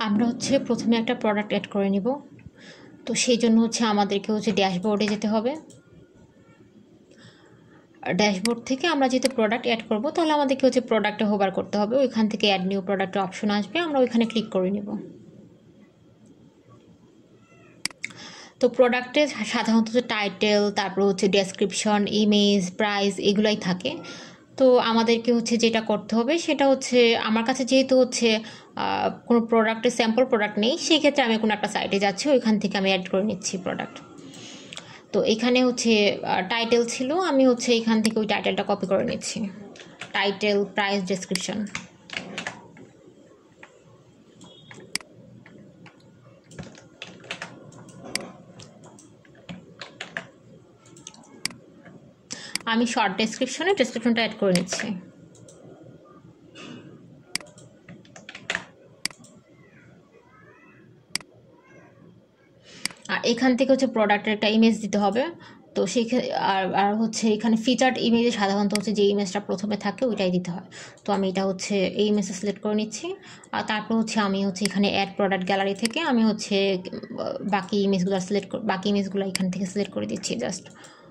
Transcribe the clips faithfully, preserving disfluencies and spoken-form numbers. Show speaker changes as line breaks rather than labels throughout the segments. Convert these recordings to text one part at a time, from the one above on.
আমরা হচ্ছে প্রথমে একটা প্রোডাক্ট অ্যাড করে নিব। তো সেই জন্য হচ্ছে আমাদেরকে হচ্ছে ড্যাশবোর্ডে যেতে হবে। ড্যাশবোর্ড থেকে আমরা যেহেতু প্রোডাক্ট অ্যাড করব, তাহলে আমাদেরকে হচ্ছে প্রোডাক্টে হোভার করতে হবে। ওইখান থেকে অ্যাড নিউ প্রোডাক্টের অপশন আসবে, আমরা ওইখানে ক্লিক করে নেব। তো প্রোডাক্টে সাধারণত টাইটেল, তারপর হচ্ছে ডেসক্রিপশন, ইমেজ, প্রাইস এগুলাই থাকে। তো আমাদেরকে হচ্ছে যেটা করতে হবে সেটা হচ্ছে, আমার কাছে যেহেতু হচ্ছে কোনো প্রোডাক্টের স্যাম্পল প্রোডাক্ট নেই, সেই ক্ষেত্রে আমি কোনো একটা সাইটে যাচ্ছি, ওইখান থেকে আমি অ্যাড করে নিচ্ছি প্রোডাক্ট। তো এখানে হচ্ছে টাইটেল ছিল, আমি হচ্ছে এখান থেকে ওই টাইটেলটা কপি করে নিচ্ছি। Title, price, description. আমি শর্ট ডেসক্রিপশনে ডেসক্রিপশনটা অ্যাড করে নিচ্ছি। আর এখান থেকে হচ্ছে প্রোডাক্টের একটা ইমেজ দিতে হবে। তো সেই আর আর হচ্ছে এখানে ফিচার্ড ইমেজে সাধারণত হচ্ছে যে ইমেজটা প্রথমে থাকে ওইটাই দিতে হয়। তো আমি এটা হচ্ছে এই ইমেজটা সিলেক্ট করে নিচ্ছি। আর তারপর হচ্ছে আমি হচ্ছে এখানে অ্যাড প্রোডাক্ট গ্যালারি থেকে আমি হচ্ছে বাকি ইমেজগুলো সিলেক্ট বাকি ইমেজগুলো এখান থেকে সিলেক্ট করে দিচ্ছি জাস্ট।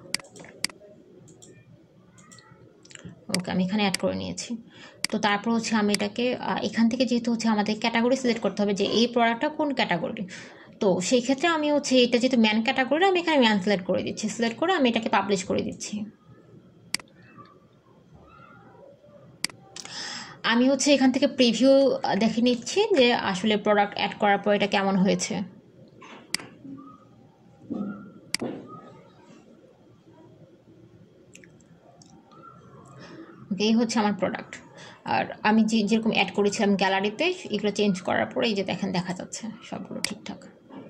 ওকে, আমি এখানে অ্যাড করে নিয়েছি। তো তারপর হচ্ছে আমি এটাকে এখান থেকে যেহেতু হচ্ছে আমাদের ক্যাটাগরি সিলেক্ট করতে হবে যে এই প্রোডাক্টটা কোন ক্যাটাগরি, তো সেই ক্ষেত্রে আমি হচ্ছে এটা যেহেতু ম্যান ক্যাটাগরি, আমি এখানে ম্যান সিলেক্ট করে দিচ্ছি। সিলেক্ট করে আমি এটাকে পাবলিশ করে দিচ্ছি। আমি হচ্ছে এখান থেকে প্রিভিউ দেখে নিচ্ছি যে আসলে প্রোডাক্ট অ্যাড করার পর এটা কেমন হয়েছে। এই হচ্ছে আমার প্রোডাক্ট। আর আমি যে যেরকম অ্যাড করেছিলাম গ্যালারিতে, এগুলো চেঞ্জ করার পরে এই যে দেখেন দেখা যাচ্ছে সবগুলো ঠিকঠাক।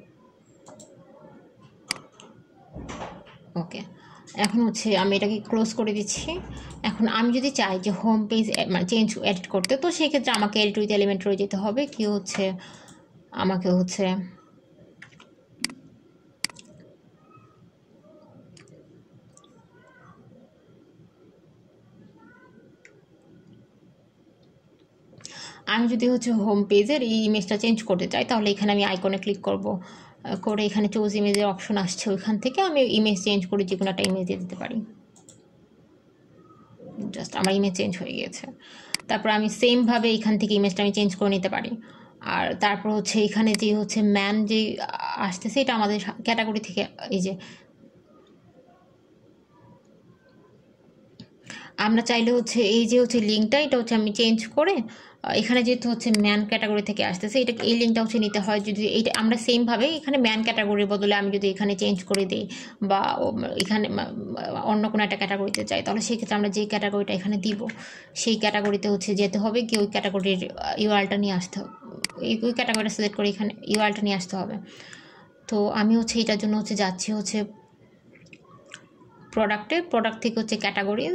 ওকে, এখন হচ্ছে আমি এটাকে ক্লোজ করে দিচ্ছি। এখন আমি যদি চাই যে হোম পেজ মানে চেঞ্জ এডিট করতে, তো সেই ক্ষেত্রে আমাকে এডিট উইথ এলিমেন্ট রয়ে যেতে হবে। কি হচ্ছে আমাকে হচ্ছে আমি যদি হচ্ছে হোম পেজের এই ইমেজটা চেঞ্জ করতে চাই, তাহলে এখানে আমি আইকনে ক্লিক করব, করে এখানে চুজ ইমেজের অপশন আসছে, ওইখান থেকে আমি ইমেজ চেঞ্জ করে যে কোনো একটা ইমেজ দিয়ে দিতে পারি। জাস্ট আমার ইমেজ চেঞ্জ হয়ে গিয়েছে। তারপর আমি সেমভাবে এখান থেকে ইমেজটা আমি চেঞ্জ করে নিতে পারি। আর তারপর হচ্ছে এখানে যে হচ্ছে ম্যান যে আসতেছে, এটা আমাদের ক্যাটাগরি থেকে এই যে আমরা চাইলে হচ্ছে এই যে হচ্ছে লিঙ্কটা, এটা হচ্ছে আমি চেঞ্জ করে এখানে যেহেতু হচ্ছে ম্যান ক্যাটাগরি থেকে আসতেছে, এটা এই লিঙ্কটা হচ্ছে নিতে হয়। যদি এইটা আমরা সেমভাবে এখানে ম্যান ক্যাটাগরির বদলে আমি যদি এখানে চেঞ্জ করে দিই বা এখানে অন্য কোনো একটা ক্যাটাগরিতে চাই, তাহলে সেক্ষেত্রে আমরা যে ক্যাটাগরিটা এখানে দিব সেই ক্যাটাগরিতে হচ্ছে যেতে হবে, কি ওই ক্যাটাগরির ইউআরএলটা নিয়ে আসতে হবে। ওই ক্যাটাগরিটা সিলেক্ট করে এখানে ইউআরএলটা নিয়ে আসতে হবে। তো আমি হচ্ছে এটার জন্য হচ্ছে যাচ্ছি হচ্ছে প্রোডাক্টে, প্রোডাক্ট থেকে হচ্ছে ক্যাটাগরিজ।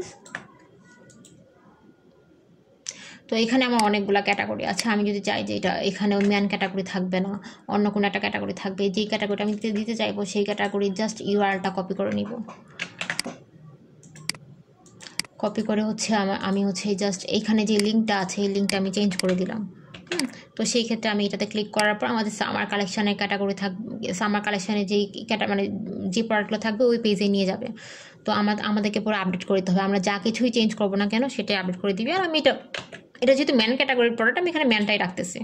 তো এখানে আমার অনেকগুলো ক্যাটাগরি আছে। আমি যদি চাই যে এটা এখানে ওই ম্যান ক্যাটাগরি থাকবে না, অন্য কোনো একটা ক্যাটাগরি থাকবে, যেই ক্যাটাগরিটা আমি দিতে চাইবো সেই ক্যাটাগরি জাস্ট ইউআরএলটা কপি করে নিব। কপি করে হচ্ছে আমি হচ্ছে জাস্ট এইখানে যে লিঙ্কটা আছে এই লিঙ্কটা আমি চেঞ্জ করে দিলাম। তো সেই ক্ষেত্রে আমি এটাতে ক্লিক করার পর আমাদের সামার কালেকশানের ক্যাটাগরি থাকবে, সামার কালেকশানে যেই ক্যাটা মানে যে প্রোডাক্টগুলো থাকবে ওই পেজে নিয়ে যাবে। তো আমাদের আমাদেরকে পুরো আপডেট করে দিতে হবে। আমরা যা কিছুই চেঞ্জ করবো না কেন সেটাই আপডেট করে দিবি। আর আমি এটা এটা যেহেতু ম্যান ক্যাটাগরির প্রোডাক্ট, আমি এখানে ম্যানটাই রাখতেছি,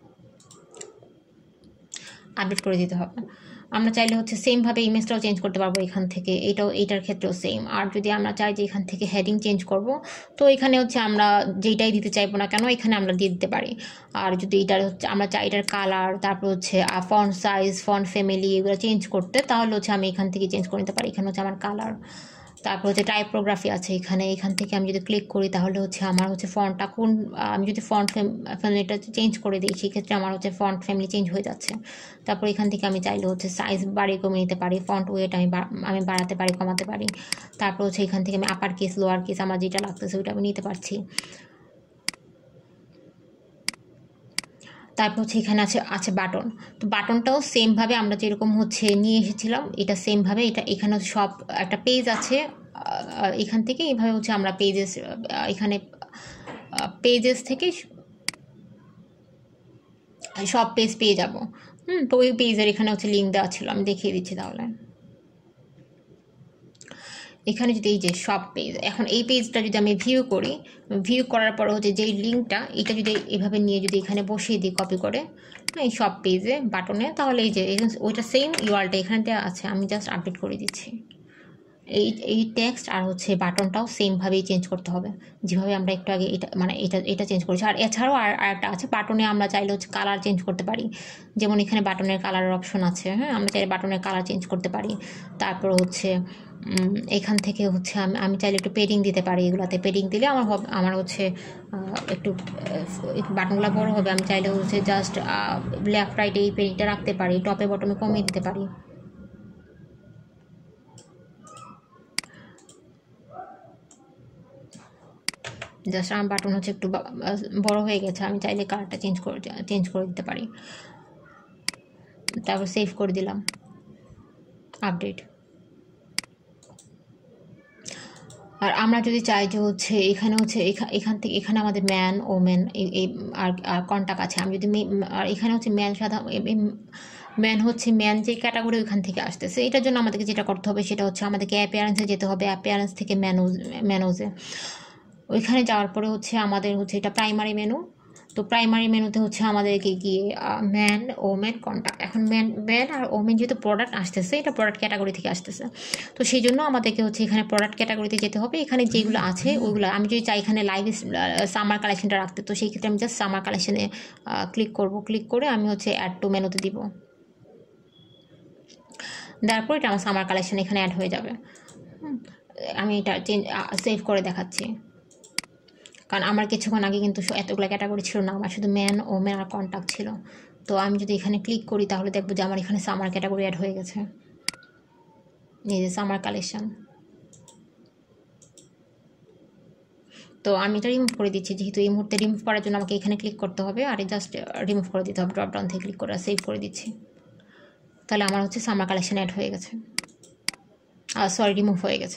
আপডেট করে দিতে হবে। আমরা চাইলে হচ্ছে সেমভাবে ইমেজটাও চেঞ্জ করতে পারবো এখান থেকে, এটাও এইটার ক্ষেত্রেও সেম। আর যদি আমরা চাই যে এখান থেকে হেডিং চেঞ্জ করব, তো এখানে হচ্ছে আমরা যেটাই দিতে চাইবো না কেন এখানে আমরা দিয়ে দিতে পারি। আর যদি এটার হচ্ছে আমরা চাই এটার কালার, তারপর হচ্ছে ফন্ট সাইজ, ফন্ট ফ্যামিলি এগুলো চেঞ্জ করতে, তাহলে হচ্ছে আমি এখান থেকে চেঞ্জ করে নিতে পারি। এখানে হচ্ছে আমার কালার, তারপর হচ্ছে টাইপোগ্রাফি আছে এখানে, এখান থেকে আমি যদি ক্লিক করি তাহলে হচ্ছে আমার হচ্ছে ফন্টটা কোন, আমি যদি ফন্ট ফ্যামিলিটা চেঞ্জ করে দিই সেক্ষেত্রে আমার হচ্ছে ফন্ট ফ্যামিলি চেঞ্জ হয়ে যাচ্ছে। তারপর এখান থেকে আমি চাইলে হচ্ছে সাইজ বাড়িয়ে কমিয়ে নিতে পারি, ফন্ট ওয়েট আমি আমি বাড়াতে পারি, কমাতে পারি। তারপর হচ্ছে এখান থেকে আমি আপার কেস, লোয়ার কেস আমার যেটা লাগতেছে ওইটা আমি নিতে পারছি। তারপর হচ্ছে এখানে আছে আছে বাটন। তো বাটনটাও সেমভাবে আমরা যেরকম হচ্ছে নিয়ে এসেছিলাম এটা সেমভাবে, এটা এখানে সব একটা পেজ আছে, এখান থেকে এইভাবে হচ্ছে আমরা পেজেস, এখানে পেজেস থেকে সব পেজ পেয়ে যাব। হুম তো ওই পেজের এখানে হচ্ছে লিঙ্ক দেওয়া ছিল, আমি দেখিয়ে দিচ্ছি তাহলে। এখানে যদি এই যে সব পেজ, এখন এই পেজটা যদি আমি ভিউ করি, ভিউ করার পর হচ্ছে যেই লিঙ্কটা এটা যদি এভাবে নিয়ে যদি এখানে বসিয়ে দিই কপি করে এই সব পেজে বাটনে, তাহলে এই যে ওইটা সেম ইউআরটা এখানে দেওয়া আছে, আমি জাস্ট আপডেট করে দিচ্ছি। এই এই টেক্সট আর হচ্ছে বাটনটাও সেমভাবেই চেঞ্জ করতে হবে, যেভাবে আমরা একটু আগে এটা মানে এটা এটা চেঞ্জ করেছি। আর এছাড়াও আর আরেকটা আছে, বাটনে আমরা চাইলে হচ্ছে কালার চেঞ্জ করতে পারি, যেমন এখানে বাটনের কালারের অপশন আছে। হ্যাঁ আমরা চাইলে বাটনের কালার চেঞ্জ করতে পারি। তারপর হচ্ছে এখান থেকে হচ্ছে আমি আমি চাইলে একটু পেডিং দিতে পারি, এগুলাতে পেডিং দিলে আমার আমার হচ্ছে একটু বাটনগুলো বড় হবে। আমি চাইলে হচ্ছে জাস্ট লেফট রাইটে এই পেডিংটা রাখতে পারি, টপে বটমে কমিয়ে দিতে পারি। জাস্ট আমার বাটন হচ্ছে একটু বড় হয়ে গেছে, আমি চাইলে কালারটা চেঞ্জ করে চেঞ্জ করে দিতে পারি। তারপর সেভ করে দিলাম, আপডেট। আর আমরা যদি চাই যে হচ্ছে এখানে হচ্ছে এখান থেকে এখানে আমাদের ম্যান ওমেন এই আর কন্টাক্ট আছে, আমি যদি আর এখানে হচ্ছে ম্যান সাধারণ ম্যান হচ্ছে ম্যান যে ক্যাটাগরি ওইখান থেকে আসতেছে, এটার জন্য আমাদেরকে যেটা করতে হবে সেটা হচ্ছে আমাদেরকে অ্যাপিয়ারেন্সে যেতে হবে, অ্যাপিয়ারেন্স থেকে ম্যানুজ ম্যানুজে ওইখানে যাওয়ার পরে হচ্ছে আমাদের হচ্ছে এটা প্রাইমারি মেনু। তো প্রাইমারি মেনুতে হচ্ছে আমাদেরকে গিয়ে ম্যান ওমেন কন্ট্যাক্ট, এখন ম্যান ম্যান আর ওমেন যেহেতু প্রোডাক্ট আসতেছে, এটা প্রোডাক্ট ক্যাটাগরি থেকে আসতেছে, তো সেই জন্য আমাদেরকে হচ্ছে এখানে প্রোডাক্ট ক্যাটাগরিতে যেতে হবে। এখানে যেগুলো আছে ওইগুলো আমি যদি চাই এখানে লাইভ সামার কালেকশনটা রাখতে, তো সেই ক্ষেত্রে আমি জাস্ট সামার কালেকশনে ক্লিক করব, ক্লিক করে আমি হচ্ছে অ্যাড টু মেনুতে দিব, তারপর এটা আমার সামার কালেকশন এখানে অ্যাড হয়ে যাবে। আমি এটা চেঞ্জ সেভ করে দেখাচ্ছি, কারণ আমার কিছুক্ষণ আগে কিন্তু এতগুলো ক্যাটাগরি ছিল না, আমার শুধু ম্যান ওমেন আর কন্ট্যাক্ট ছিল। তো আমি যদি এখানে ক্লিক করি তাহলে দেখবো যে আমার এখানে সামার ক্যাটাগরি অ্যাড হয়ে গেছে, এই যে সামার কালেকশন। তো আমি এটা রিমুভ করে দিচ্ছি, যেহেতু এই মুহূর্তে রিমুভ করার জন্য আমাকে এখানে ক্লিক করতে হবে, আর জাস্ট রিমুভ করে দিতে হবে, ড্রপ ডাউন থেকে ক্লিক করে সেভ করে দিচ্ছি। তাহলে আমার হচ্ছে সামার কালেকশন অ্যাড হয়ে গেছে, আর সরি রিমুভ হয়ে গেছে।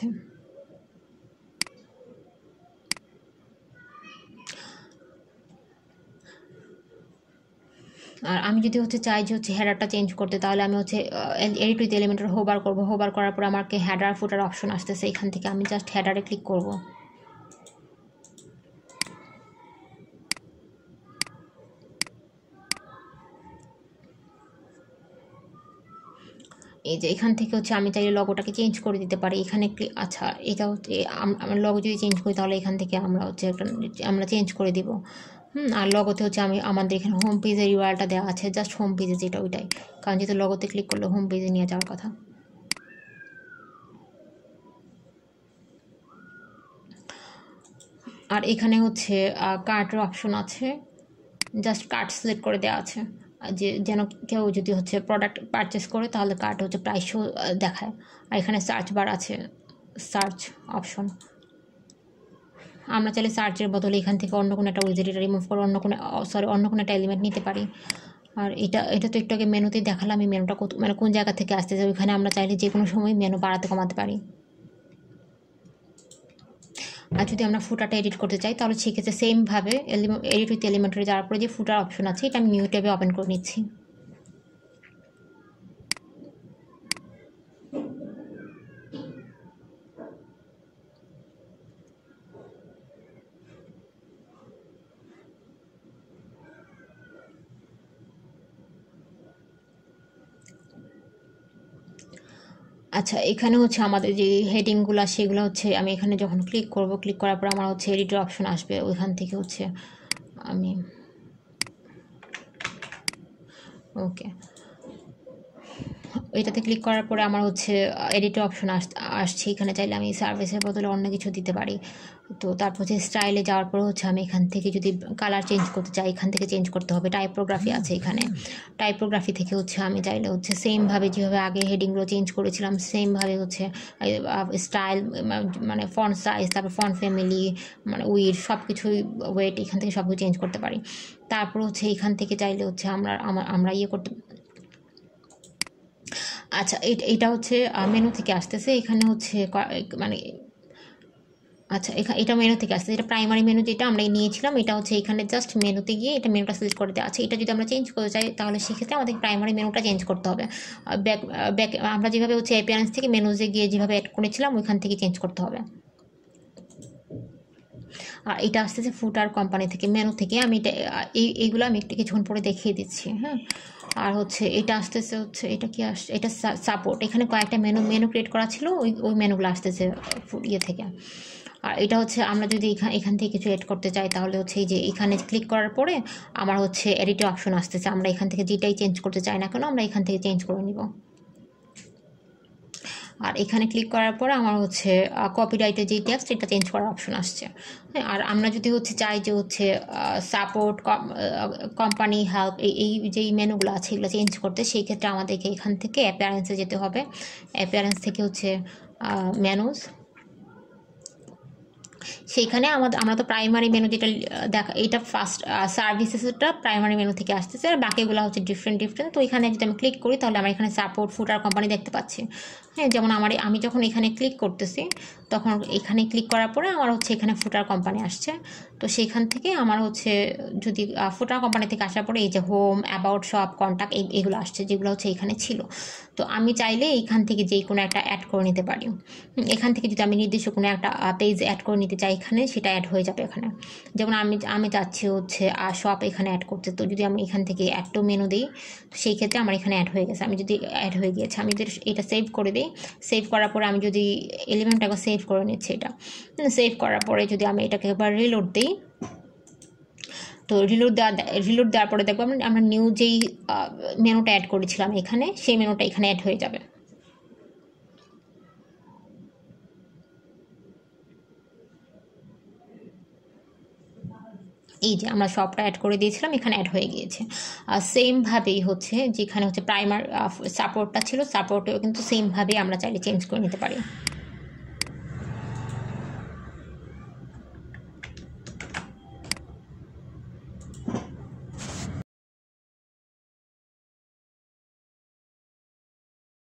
আর আমি যদি হচ্ছে চাই যে হচ্ছে হেডারটা চেঞ্জ করতে, তাহলে আমি হচ্ছে এডিট উইথ এলিমেন্টের হোভার করবো, হোভার করার পর আমাকে হেডার ফুটার অপশন আসতেছে, এখান থেকে আমি জাস্ট হেডারে ক্লিক করব। এই যে এখান থেকে হচ্ছে আমি চাইলে লগোটাকে চেঞ্জ করে দিতে পারি, এখানে আচ্ছা এটা হচ্ছে আমার লগো যদি চেঞ্জ করি তাহলে এখান থেকে আমরা হচ্ছে একটা আমরা চেঞ্জ করে দিব। হুম আর লগোতে হচ্ছে আমি আমাদের এখানে হোম পেজের ইউআরএলটা দেওয়া আছে, জাস্ট হোম পেজে যেটা ওইটাই, কারণ যেহেতু লগোতে ক্লিক করলে হোম পেজে নিয়ে যাওয়ার কথা। আর এখানে হচ্ছে কার্টের অপশন আছে, জাস্ট কার্ট সিলেক্ট করে দেওয়া আছে, যে যেন কেউ যদি হচ্ছে প্রোডাক্ট পারচেস করে তাহলে কার্ট হচ্ছে প্রাইসও দেখায়। আর এখানে সার্চ বার আছে, সার্চ অপশন, আমরা চাইলে সার্চের বদলে এখান থেকে অন্য কোনো একটা উইজেট এটা রিমুভ করে অন্য কোনো সরি অন্য কোনো একটা এলিমেন্ট নিতে পারি। আর এটা এটা তো একটু আগে মেনুতেই দেখালাম আমি মেনুটা কত মানে কোন জায়গা থেকে আসতেছে, ওইখানে আমরা চাইলে যে কোনো সময় মেনু বাড়াতে কমাতে পারি। আর যদি আমরা ফুটারটা এডিট করতে চাই তাহলে সেক্ষেত্রে সেমভাবে এডিট উইথ এলিমেন্টারি যাওয়ার পরে যে ফুটার অপশন আছে এটা আমি নিউ ট্যাবে ওপেন করে নিচ্ছি। আচ্ছা এখানে হচ্ছে আমাদের যে হেডিংগুলো সেগুলো হচ্ছে আমি এখানে যখন ক্লিক করব, ক্লিক করার পর আমার হচ্ছে এডিটর অপশন আসবে, ওইখান থেকে হচ্ছে আমি ওকে এটাতে ক্লিক করার পরে আমার হচ্ছে এডিটর অপশন আস আসছে এখানে চাইলে আমি সার্ভিসের বদলে অন্য কিছু দিতে পারি। তো তারপর হচ্ছে স্টাইলে যাওয়ার পরে হচ্ছে আমি এখান থেকে যদি কালার চেঞ্জ করতে চাই এখান থেকে চেঞ্জ করতে হবে। টাইপোগ্রাফি আছে এখানে, টাইপোগ্রাফি থেকে হচ্ছে আমি চাইলে হচ্ছে সেমভাবে যেভাবে আগে হেডিংগুলো চেঞ্জ করেছিলাম সেমভাবে হচ্ছে স্টাইল মানে ফন্ট সাইজ, তারপর ফন্ট ফ্যামিলি মানে উইড সব কিছুই ওয়েট এখান থেকে সব কিছু চেঞ্জ করতে পারি। তারপর হচ্ছে এখান থেকে চাইলে হচ্ছে আমরা আমরা ইয়ে করতে আচ্ছা এটা হচ্ছে মেনু থেকে আসতেছে, এখানে হচ্ছে মানে আচ্ছা, এখানে এটা মেনু থেকে আসছে, এটা প্রাইমারি মেনু যেটা আমরা নিয়েছিলাম, এটা হচ্ছে এখানে জাস্ট মেনুতে গিয়ে এটা মেনুটা সিলেক্ট করে দেওয়া আছে। এটা যদি আমরা চেঞ্জ করতে চাই তাহলে সেক্ষেত্রে আমাদের প্রাইমারি মেনুটা চেঞ্জ করতে হবে। ব্যাক ব্যাক আমরা যেভাবে হচ্ছে অ্যাপিয়ারেন্স থেকে মেনুজে গিয়ে যেভাবে অ্যাড করেছিলাম ওইখান থেকে চেঞ্জ করতে হবে। আর এটা আসতেছে ফুটার কোম্পানি থেকে, মেনু থেকে। আমি এটা এই এইগুলো আমি একটু কিছুক্ষণ পরে দেখিয়ে দিচ্ছি, হ্যাঁ। আর হচ্ছে এটা আসতেছে হচ্ছে এটা কি আসছে, এটা সাপোর্ট। এখানে কয়েকটা মেনু মেনু ক্রিয়েট করা ছিল, ওই ওই মেনুগুলো আসতেছে ইয়ে থেকে। আর এটা হচ্ছে আমরা যদি এখান এখান থেকে কিছু এড করতে চাই তাহলে হচ্ছে এই যে এখানে ক্লিক করার পরে আমার হচ্ছে এডিট অপশন আসতেছে। আমরা এখান থেকে যেটাই চেঞ্জ করতে চাই না কেন আমরা এখান থেকে চেঞ্জ করে নিব। আর এখানে ক্লিক করার পরে আমার হচ্ছে কপিরাইটের যেই টেক্সট এটা চেঞ্জ করার অপশন আসছে, হ্যাঁ। আর আমরা যদি হচ্ছে চাই যে হচ্ছে সাপোর্ট, কোম্পানি, হেল্প, এই এই যেই মেনুগুলো আছে এগুলো চেঞ্জ করতে, সেই ক্ষেত্রে আমাদেরকে এখান থেকে অ্যাপিয়ারেন্সে যেতে হবে। অ্যাপিয়ারেন্স থেকে হচ্ছে মেনুস, সেইখানে আমাদের আমরা তো প্রাইমারি মেনু যেটা দেখা, এটা ফার্স্ট সার্ভিসেসটা প্রাইমারি মেনু থেকে আসতেছে, আর বাকিগুলো হচ্ছে ডিফারেন্ট ডিফারেন্ট। তো এখানে যদি আমি ক্লিক করি তাহলে আমরা এখানে সাপোর্ট, ফুটার, কোম্পানি দেখতে পাচ্ছি, হ্যাঁ। যেমন আমার আমি যখন এখানে ক্লিক করতেছি তখন এখানে ক্লিক করার পরে আমার হচ্ছে এখানে ফুটার কোম্পানি আসছে। তো সেইখান থেকে আমার হচ্ছে যদি ফুটার কোম্পানি থেকে আসার পরে এই যে হোম, অ্যাবাউট, শপ, কন্ট্যাক্ট এগুলো আসছে, যেগুলো হচ্ছে এখানে ছিল। তো আমি চাইলে এইখান থেকে যেই কোনো একটা অ্যাড করে নিতে পারি। এখান থেকে যদি আমি নির্দিষ্ট কোনো একটা পেজ অ্যাড করে নিতে চাই এখানে, সেটা অ্যাড হয়ে যাবে এখানে। যেমন আমি আমি চাচ্ছি হচ্ছে শপ এখানে অ্যাড করতে, তো যদি আমি এখান থেকে অ্যাড টু মেনু দিই তো সেই ক্ষেত্রে আমার এখানে অ্যাড হয়ে গেছে। আমি যদি অ্যাড হয়ে গিয়েছে, আমি যদি এটা সেভ করে দিই, সেভ করার পরে আমি যদি এলিমেন্ট একবার সেভ করে নিচ্ছি, এটা সেভ করার পরে যদি আমি এটাকে একবার রিলোড দিই, তো রিলোড দেওয়া রিলোড দেওয়ার পরে দেখবো আমরা নিউ যেই মেনুটা অ্যাড করেছিলাম এখানে, সেই মেনুটা এখানে অ্যাড হয়ে যাবে। এই যে আমরা শপটা অ্যাড করে দিয়েছিলাম, এখানে অ্যাড হয়ে গিয়েছে। আর সেমভাবেই হচ্ছে যেখানে হচ্ছে প্রাইমার সাপোর্টটা ছিল, সাপোর্টেও কিন্তু সেমভাবেই আমরা চাইলে চেঞ্জ করে নিতে পারি।